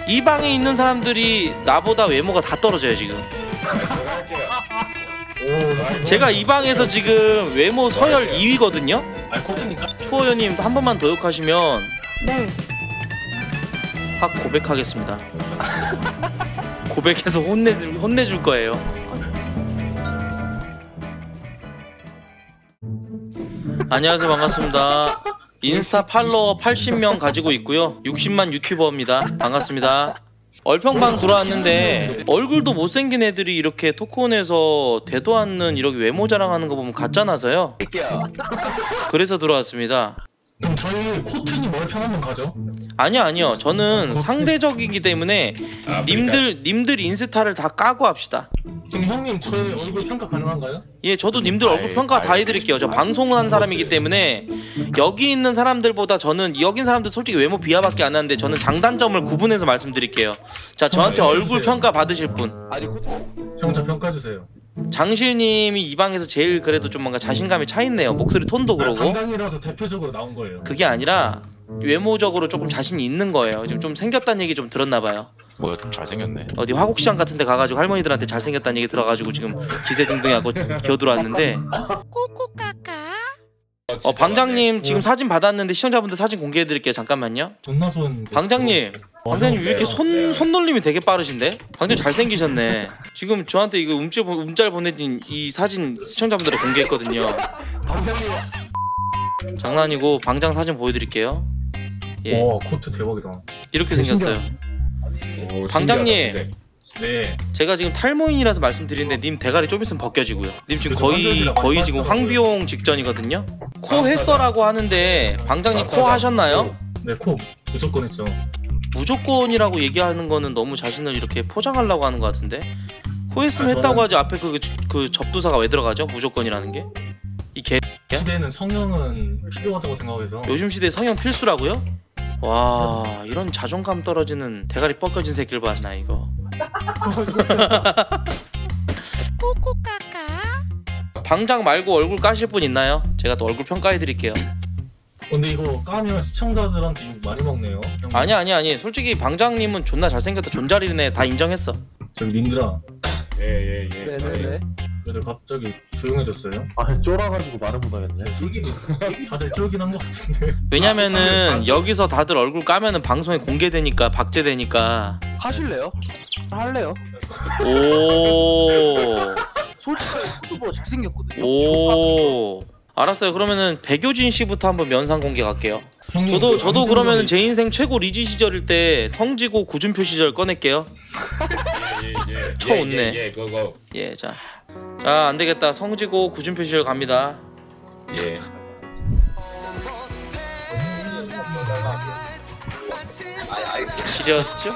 이 방에 있는 사람들이 나보다 외모가 다 떨어져요 지금. 제가 이 방에서 지금 외모 서열 2위거든요. 추호연님 한 번만 더 욕하시면 네. 확 고백하겠습니다. 고백해서 혼내줄 거예요. 안녕하세요, 반갑습니다. 인스타 팔로워 80명 가지고 있고요. 60만 유튜버입니다. 반갑습니다. 얼평방 돌아왔는데 얼굴도 못생긴 애들이 이렇게 토크온에서 되도 않는 이렇게 외모 자랑하는 거 보면 가짜나서요. 그래서 들어왔습니다. 그럼 저희 코트님 얼평 한번 가죠? 아니요. 저는 상대적이기 때문에 님들 인스타를 다 까고 합시다. 지금 형님 저희 얼굴 평가 가능한가요? 예, 저도 님들 얼굴 평가 다 해드릴게요. 저 방송한 사람이기 때문에 여기 있는 사람들보다 저는 여기 있는 사람들 솔직히 외모 비하밖에 안 하는데 저는 장단점을 구분해서 말씀드릴게요. 자, 저한테 얼굴 평가 받으실 분. 형 저 평가주세요. 장실님이 이 방에서 제일 그래도 좀 뭔가 자신감이 차 있네요. 목소리 톤도 그러고. 당장이라서 대표적으로 나온 거예요. 그게 아니라 외모적으로 조금 자신이 있는 거예요. 지금 좀 생겼다는 얘기 좀 들었나봐요. 뭐야, 좀 잘생겼네. 어디 화곡시장 같은 데 가가지고 할머니들한테 잘생겼다는 얘기 들어가지고 지금 기세등등하고 기어들어왔는데. 방장님 지금 사진 받았는데 시청자분들 사진 공개해드릴게요. 잠깐만요. 존나 손. 방장님 왜 이렇게 손놀림이 되게 빠르신데? 방장님 잘생기셨네. 지금 저한테 이거 움짤 보내진 이 사진 시청자분들에 공개했거든요. 방장님. 장난이고 방장 사진 보여드릴게요. 예. 와, 코트 대박이다. 이렇게 생겼어요. 방장님, 네. 제가 지금 탈모인이라서 말씀드리는데 님 대가리 좀 있으면 벗겨지고요. 님 지금 거의 지금 황비용 직전이거든요. 코 했어라고 하는데 방장님 코 하셨나요? 네, 코 무조건 했죠. 무조건이라고 얘기하는 거는 너무 자신을 이렇게 포장하려고 하는 것 같은데. 코 했으면 했다고 하지 앞에 그 접두사가 왜 들어가죠? 무조건이라는 게? 이 개 시대에는 성형은 필요하다고 생각해서. 요즘 시대에 성형 필수라고요? 와, 이런 자존감 떨어지는 대가리 뻗겨진 새끼를 봤나 이거. 방장 말고 얼굴 까실 분 있나요? 제가 또 얼굴 평가해드릴게요. 근데 이거 까면 시청자들한테 욕 많이 먹네요. 아니. 솔직히 방장님은 존나 잘생겼다 존잘이네 다 인정했어. 저 님들아. 예. 네네네. 왜들 갑자기 조용해졌어요? 아, 쫄아가지고 말을 못하겠네. 다들 쫄긴 한 것 같은데. 왜냐면은 여기서 다들 얼굴 까면은 방송에 공개되니까 박제되니까. 하실래요? 할래요? 오. 솔직히 코드보다 잘생겼거든요. 오. 알았어요. 그러면은 백효진 씨부터 한번 면상 공개 갈게요. 형님, 저도 그러면은 제 인생 최고 리즈 시절일 때 성지고 구준표 시절 꺼낼게요. 쳐 웃네. 그거. 예, 자 안되겠다. 성지고 구준표 시절 갑니다. 예. 지렸죠?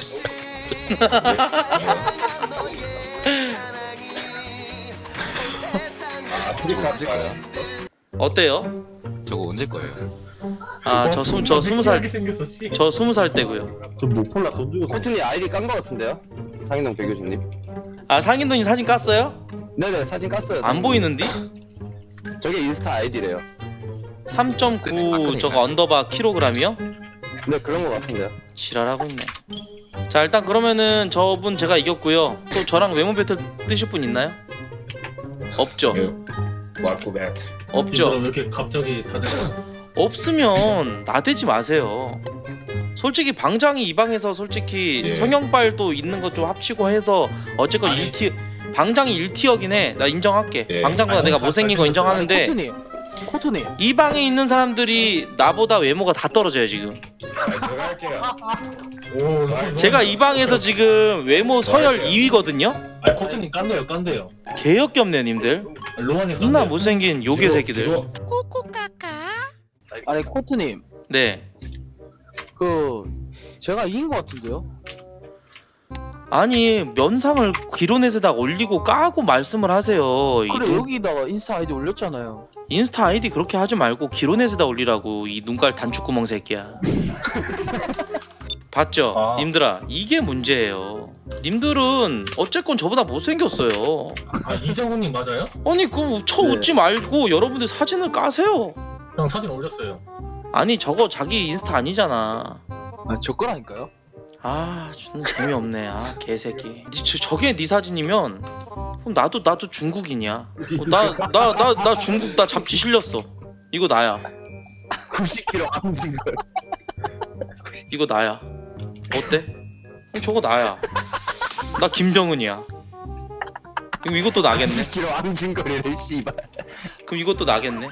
언제 거예요? 어때요? 저거 언제 거예요? 저 20살 생겼어, 씨. 저 20살 때고요. 좀 목폴라 돈 주고 사. 코트님 아이디 깐 거 같은데요? 상인동 백교수님. 아, 상인돈이 사진 깠어요? 네네, 사진 깠어요. 안 보이는디? 저게 인스타 아이디래요. 3.9 저거 언더바 킬로그램이요? 네, 그런 거 같은데요. 지랄하고 있네. 자, 일단 그러면은 저분 제가 이겼고요. 또 저랑 외모 배틀 뜨실 분 있나요? 없죠? 없죠? 왜 이렇게 갑자기 다들. 없으면 나대지 마세요. 솔직히 방장이 이 방에서 솔직히 성형발도 있는 것 좀 합치고 해서 어쨌건 1티 방장이 1티어긴 해. 나 인정할게. 방장보다 내가 못생긴 거 인정하는데 코트님. 이 방에 있는 사람들이 나보다 외모가 다 떨어져요 지금. 제가 이 방에서 지금 외모 서열 2위거든요. 코트님 깐대요. 개역겹네 님들. 로아님 존나 못생긴 요괴 새끼들. 아니 코트님. 네. 제가 이긴 것 같은데요? 아니 면상을 기론에서다 올리고 까고 말씀을 하세요. 그래, 여기다가 인스타 아이디 올렸잖아요. 인스타 아이디 그렇게 하지 말고 기론에서다 올리라고. 이 눈깔 단축구멍 새끼야. 봤죠? 님들아, 이게 문제예요. 님들은 어쨌건 저보다 못생겼어요. 이정훈님 맞아요? 아니 쳐 웃지 말고 여러분들 사진을 까세요. 형 사진 올렸어요. 아니 저거 자기 인스타 아니잖아. 저 거라니까요. 아 저는 재미없네. 아 개새끼. 저게 네 사진이면 그럼 나도 중국인이야. 나 중국 나 잡지 실렸어. 이거 나야. 90kg 앙징걸. 이거 나야. 어때? 저거 나야. 나 김정은이야. 그럼 이것도 나겠네. 90kg 앙징거리를 씨발. 그럼 이것도 나겠네.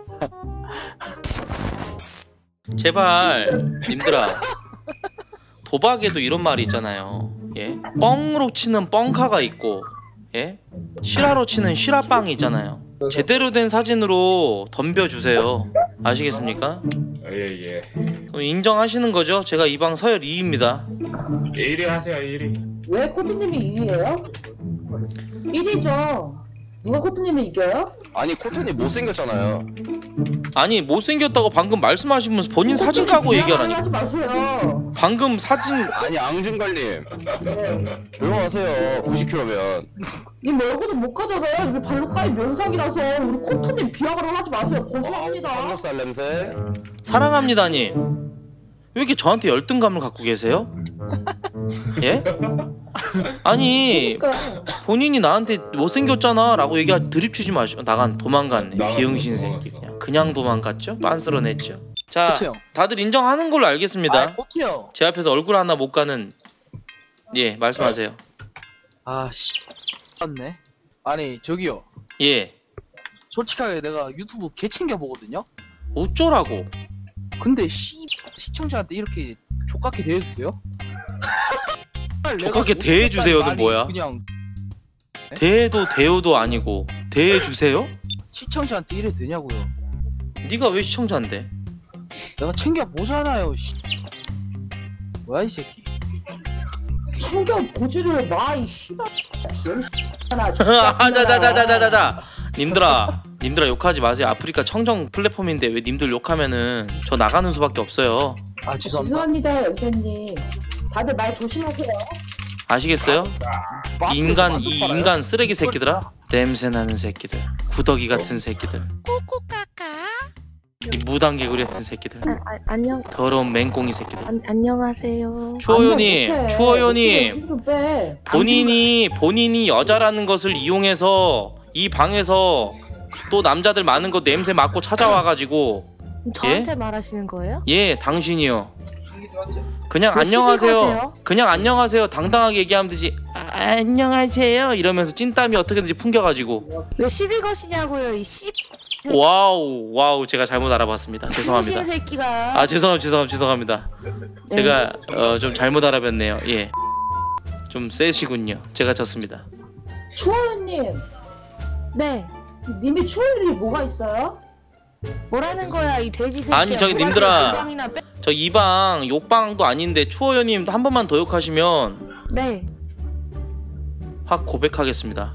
제발 님들아, 도박에도 이런 말이 있잖아요. 예, 뻥으로 치는 뻥카가 있고, 예, 실화로 치는 실화빵이 있잖아요. 제대로 된 사진으로 덤벼주세요. 아시겠습니까? 예. 그럼 인정하시는 거죠? 제가 이 방 서열 2입니다. 1위 하세요 1위. 왜 코트님이 2위예요? 1위죠. 누가 코트님을 이겨요? 아니 코튼이 못생겼잖아요. 아니 못생겼다고 방금 말씀하시면서 본인 사진 까고 얘기하라니. 하지 마세요. 방금 사진 아니 앙증걸님 네. 조용하세요. 90kg면. 님 얼굴도 못 가져가요. 이게 발로카이 면상이라서 우리 코트님 비하가를 하지 마세요. 거짓말입니다. 삼겹살 냄새. 사랑합니다님. 왜 이렇게 저한테 열등감을 갖고 계세요? 예? 아니 그러니까 본인이 나한테 못생겼잖아 라고 드립치지 마시고 도망갔네. 나갔어, 비응신 새끼. 그냥 도망갔죠? 빤스러냈죠. 자 코트 형. 다들 인정하는 걸로 알겠습니다. 아, 코트 형. 제 앞에서 얼굴 하나 못 가는. 예 말씀하세요. 아씨. 맞네. 아니 저기요. 예 솔직하게 내가 유튜브 개 챙겨 보거든요. 어쩌라고. 근데 시청자한테 이렇게 족같게 대해주세요? 족같게 대해주세요는 뭐야? 그냥 대도 대우도 아니고 대해주세요? 시청자한테 이래 되냐고요. 네가 왜 시청자인데? 내가 챙겨 보잖아요. 씨. 뭐야 이 새끼. 챙겨 보지를 마, 이 씨발. 자자자자자자자 님들아 욕하지 마세요. 아프리카 청정 플랫폼인데 왜 님들 욕하면은 저 나가는 수밖에 없어요. 아 죄송합니다. 죄송합니다, 영자님. 다들 말 조심하세요. 아시겠어요? 마스크 인간 마스크 이 팔아요? 인간 쓰레기 새끼들아. 냄새 나는 새끼들. 구더기 같은 새끼들. 이 무당 개구리 같은 새끼들. 안녕 더러운 맹꽁이 새끼들. 안녕하세요. 추호연님, 추호연님. 힘좀 빼. 본인이 여자라는 것을 이용해서 이 방에서 또 남자들 많은 거 냄새 맡고 찾아와가지고 저한테 말하시는 거예요? 예 당신이요. 그냥 왜 안녕하세요. 시비 거세요? 그냥 안녕하세요. 당당하게 얘기하면 되지. 안녕하세요. 이러면서 찐땀이 어떻게든지 풍겨가지고. 왜 시비 거시냐고요, 이 씨. 와우 제가 잘못 알아봤습니다. 죄송합니다. 거시는 새끼가. 아 죄송합니다. 제가 좀 잘못 알아봤네요. 예. 좀 세시군요. 제가 졌습니다. 추호연님, 네. 님이 추호연이 뭐가 있어요? 뭐라는 거야, 이 돼지 새끼야. 아니, 저기 뭐가 님들아. 도망이나 빼- 저 이 방 욕방도 아닌데 추호연님 한 번만 더 욕하시면 네. 확 고백하겠습니다.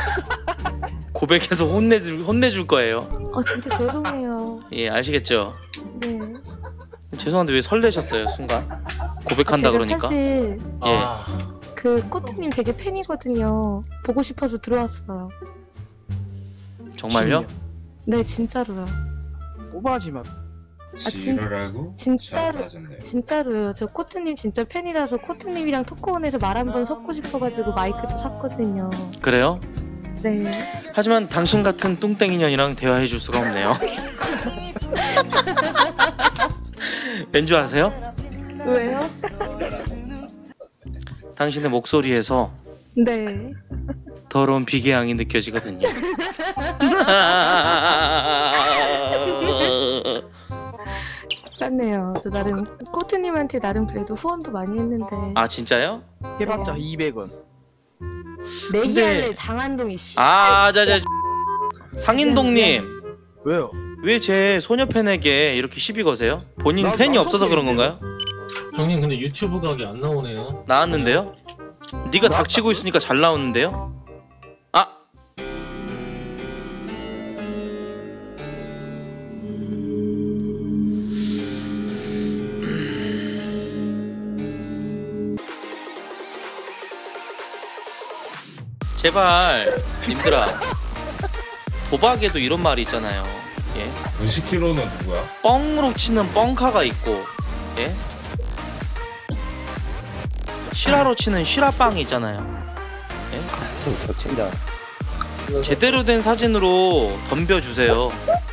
고백해서 혼내줄 거예요. 진짜 죄송해요. 예 아시겠죠? 네. 죄송한데 왜 설레셨어요 순간? 고백한다 제가 그러니까. 사실 예. 아, 그 코트님 되게 팬이거든요. 보고 싶어서 들어왔어요. 정말요? 네, 진짜로요. 오버하지 마. 지랄하고 진짜로. 잘하셨네. 진짜로요. 저 코트님 진짜 팬이라서 코트님이랑 토크온에서 말 한번 섞고 싶어가지고 마이크도 샀거든요. 그래요? 네. 하지만 당신 같은 뚱땡이년이랑 대화해줄 수가 없네요. 왠지 아세요? 왜요? 당신의 목소리에서 네. 더러운 비계향이 느껴지거든요. 짠네요. 저 나름 코트님한테 나름 그래도 후원도 많이 했는데. 아 진짜요? 해봤자 네. 200원. 내기할래 장안동이 씨. 자자 상인동님 왜요? 왜 제 소녀 팬에게 이렇게 시비 거세요? 본인 나 팬이 없어서 그런 건가요? 형님 근데 유튜브 각이 안 나오네요. 나왔는데요? 네가 닥치고 있으니까 잘 나오는데요? 아! 제발 님들아 도박에도 이런 말이 있잖아요. 예? 90kg는 누구야? 뻥으로 치는 뻥카가 있고 예? 실화로 치는 실화빵이 있잖아요. 챙겨. 제대로 된 사진으로 덤벼주세요.